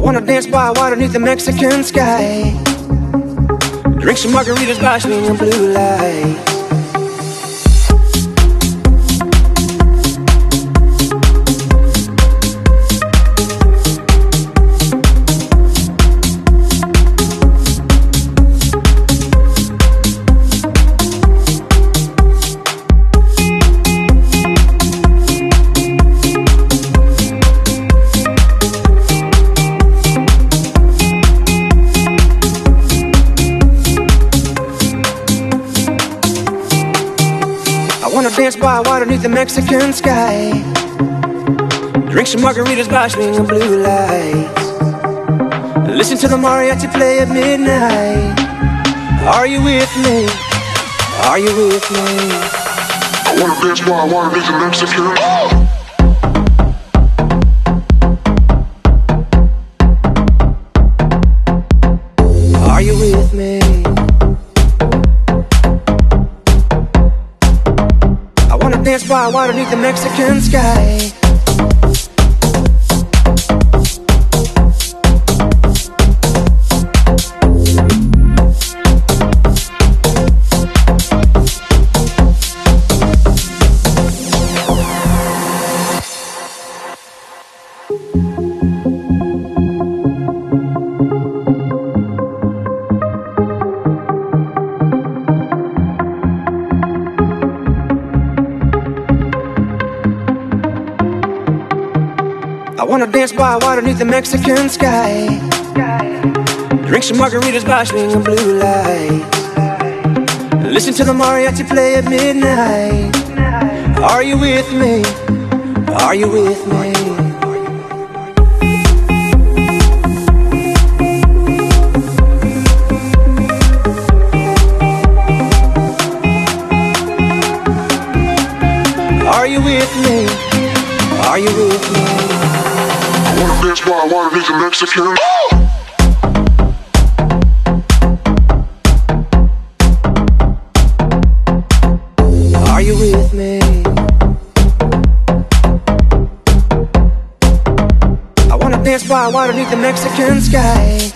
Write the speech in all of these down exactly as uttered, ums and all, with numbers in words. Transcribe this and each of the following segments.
wanna dance by water beneath the Mexican sky. Drink some margaritas by swinging blue lights. I wanna dance by water beneath the Mexican sky. Drink some margaritas by swinging blue lights. Listen to the mariachi play at midnight. Are you with me? Are you with me? I wanna dance by water beneath the Mexican sky. Are you with me? I wanna dance by water beneath the Mexican sky. I wanna dance by water beneath the Mexican sky. Drink some margaritas by swinging blue lights. Listen to the mariachi play at midnight. Are you with me? Are you with me? Are you with me? Are you with me? I wanna dance by water beneath the Mexican sky. Are you with me? I wanna dance by water beneath the Mexican sky.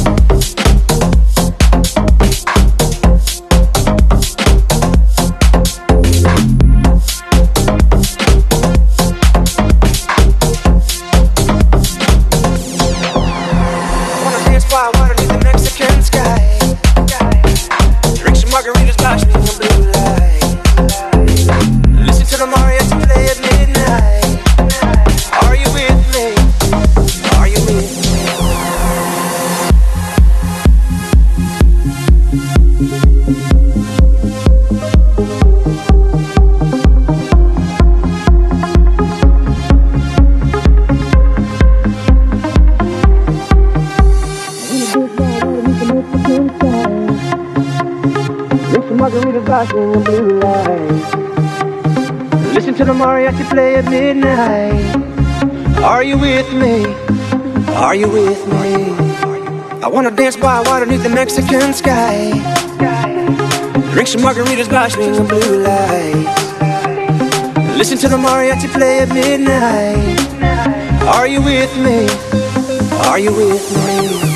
By water beneath the Mexican sky. Drink some margaritas by swinging blue lights. Listen to the mariachi play at midnight. Are you with me? Are you with me? Margaritas by swinging blue lights. Listen to the mariachi play at midnight. Are you with me? Are you with me? I wanna dance by water beneath the Mexican sky. Drink some margaritas by swinging blue lights. Listen to the mariachi play at midnight. Are you with me? Are you with me?